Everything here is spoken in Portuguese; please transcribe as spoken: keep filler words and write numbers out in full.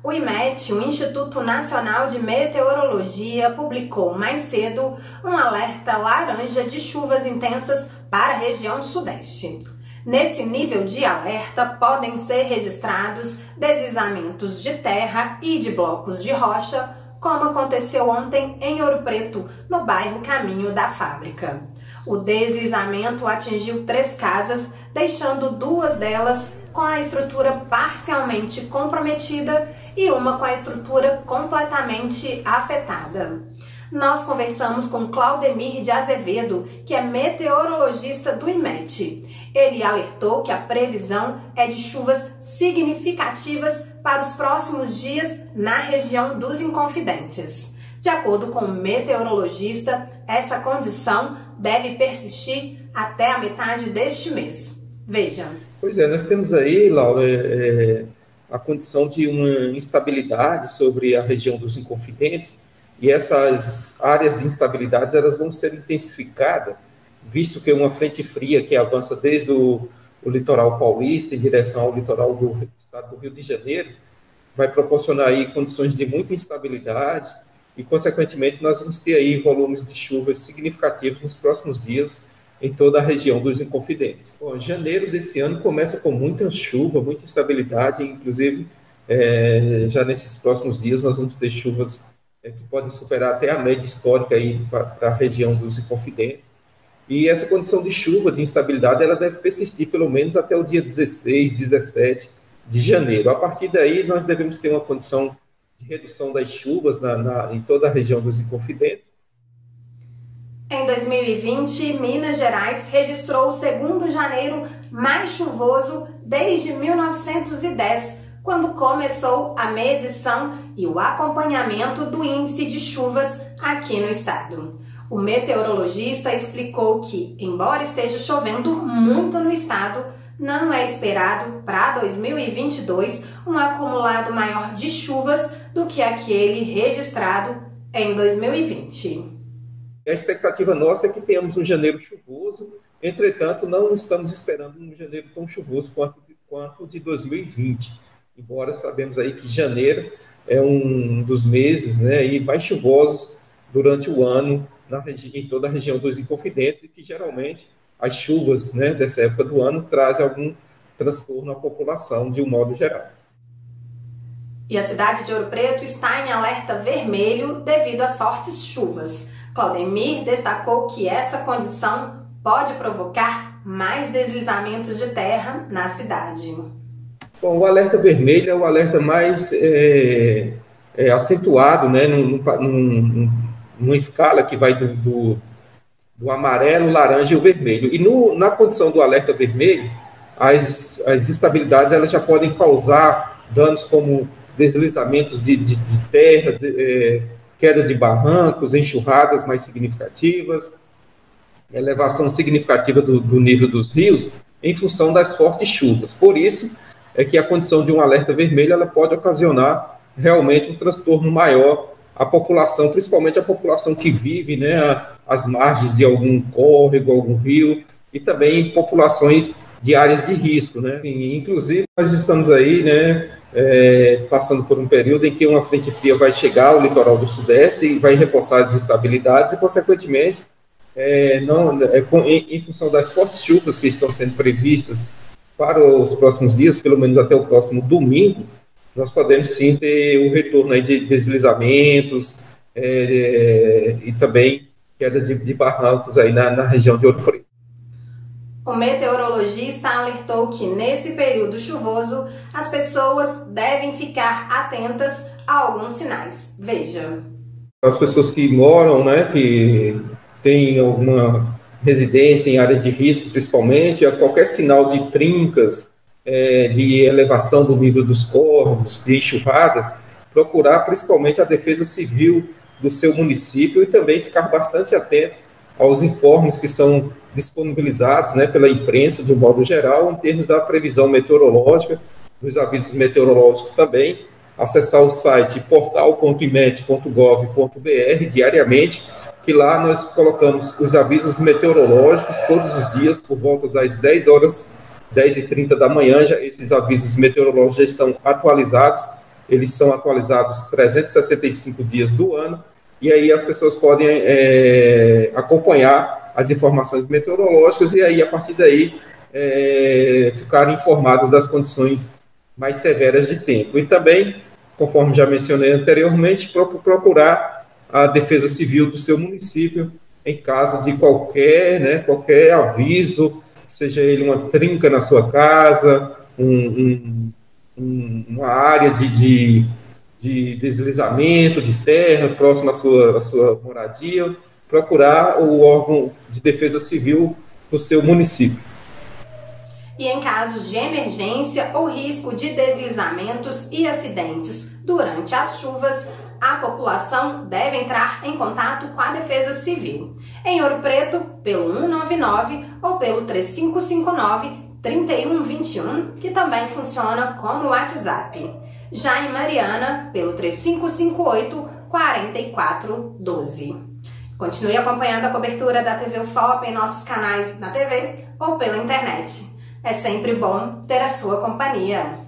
O IMET, o Instituto Nacional de Meteorologia, publicou mais cedo um alerta laranja de chuvas intensas para a região sudeste. Nesse nível de alerta podem ser registrados deslizamentos de terra e de blocos de rocha, como aconteceu ontem em Ouro Preto, no bairro Caminho da Fábrica. O deslizamento atingiu três casas, deixando duas delas com a estrutura parcialmente comprometida e uma com a estrutura completamente afetada. Nós conversamos com Claudemir de Azevedo, que é meteorologista do IMET. Ele alertou que a previsão é de chuvas significativas para os próximos dias na região dos Inconfidentes. De acordo com o meteorologista, essa condição deve persistir até a metade deste mês. Veja. Pois é, nós temos aí, Laura, é, é, a condição de uma instabilidade sobre a região dos Inconfidentes, e essas áreas de instabilidade elas vão ser intensificadas, visto que uma frente fria que avança desde o, o litoral paulista em direção ao litoral do estado do Rio de Janeiro, vai proporcionar aí condições de muita instabilidade e, consequentemente, nós vamos ter aí volumes de chuvas significativos nos próximos dias em toda a região dos Inconfidentes. Bom, janeiro desse ano começa com muita chuva, muita instabilidade, inclusive é, já nesses próximos dias nós vamos ter chuvas é, que podem superar até a média histórica para a região dos Inconfidentes. E essa condição de chuva, de instabilidade, ela deve persistir pelo menos até o dia dezesseis, dezessete de janeiro. A partir daí, nós devemos ter uma condição de redução das chuvas na, na, em toda a região dos Inconfidentes. Em dois mil e vinte, Minas Gerais registrou o segundo janeiro mais chuvoso desde mil novecentos e dez, quando começou a medição e o acompanhamento do índice de chuvas aqui no estado. O meteorologista explicou que, embora esteja chovendo muito no estado, não é esperado para dois mil e vinte e dois um acumulado maior de chuvas do que aquele registrado em dois mil e vinte. A expectativa nossa é que tenhamos um janeiro chuvoso, entretanto, não estamos esperando um janeiro tão chuvoso quanto, quanto de dois mil e vinte, embora sabemos aí que janeiro é um dos meses, né, e mais chuvosos durante o ano na em toda a região dos Inconfidentes, e que geralmente as chuvas, né, dessa época do ano trazem algum transtorno à população de um modo geral. E a cidade de Ouro Preto está em alerta vermelho devido às fortes chuvas. Claudemir destacou que essa condição pode provocar mais deslizamentos de terra na cidade. Bom, o alerta vermelho é o alerta mais é, é, acentuado, né, num, num, numa escala que vai do, do, do amarelo, laranja e o vermelho. E no, na condição do alerta vermelho, as, as instabilidades elas já podem causar danos como deslizamentos de, de, de terra, de, é, queda de barrancos, enxurradas mais significativas, elevação significativa do, do nível dos rios em função das fortes chuvas. Por isso é que a condição de um alerta vermelho ela pode ocasionar realmente um transtorno maior à população, principalmente a população que vive, né, às margens de algum córrego, algum rio, e também populações de áreas de risco, né? Sim, inclusive, nós estamos aí, né, é, passando por um período em que uma frente fria vai chegar ao litoral do Sudeste e vai reforçar as instabilidades e, consequentemente, é, não, é, em, em função das fortes chuvas que estão sendo previstas para os próximos dias, pelo menos até o próximo domingo, nós podemos sim ter o retorno aí de deslizamentos é, e também queda de, de barrancos aí na, na região de Ouro Preto. O meteorologista alertou que, nesse período chuvoso, as pessoas devem ficar atentas a alguns sinais. Veja. As pessoas que moram, né, que têm alguma residência em área de risco, principalmente, a qualquer sinal de trincas, é, de elevação do nível dos córregos, de enxurradas, procurar principalmente a Defesa Civil do seu município e também ficar bastante atento aos informes que são disponibilizados, né, pela imprensa, de um modo geral, em termos da previsão meteorológica, dos avisos meteorológicos também, acessar o site portal ponto imet ponto gov ponto br diariamente, que lá nós colocamos os avisos meteorológicos todos os dias, por volta das dez horas, dez e trinta da manhã, já, esses avisos meteorológicos já estão atualizados eles são atualizados trezentos e sessenta e cinco dias do ano, e aí as pessoas podem é, acompanhar as informações meteorológicas e aí, a partir daí, é, ficarem informados das condições mais severas de tempo. E também, conforme já mencionei anteriormente, procurar a Defesa Civil do seu município em caso de qualquer, né, qualquer aviso, seja ele uma trinca na sua casa, um, um, uma área de, de, de deslizamento de terra próximo à sua, à sua moradia, procurar o órgão de defesa civil do seu município. E em casos de emergência ou risco de deslizamentos e acidentes durante as chuvas, a população deve entrar em contato com a Defesa Civil. Em Ouro Preto, pelo um nove nove ou pelo três cinco cinco nove, três um dois um, que também funciona como WhatsApp. Já em Mariana, pelo três cinco cinco oito, quatro quatro um dois. Continue acompanhando a cobertura da T V U F O P em nossos canais na T V ou pela internet. É sempre bom ter a sua companhia.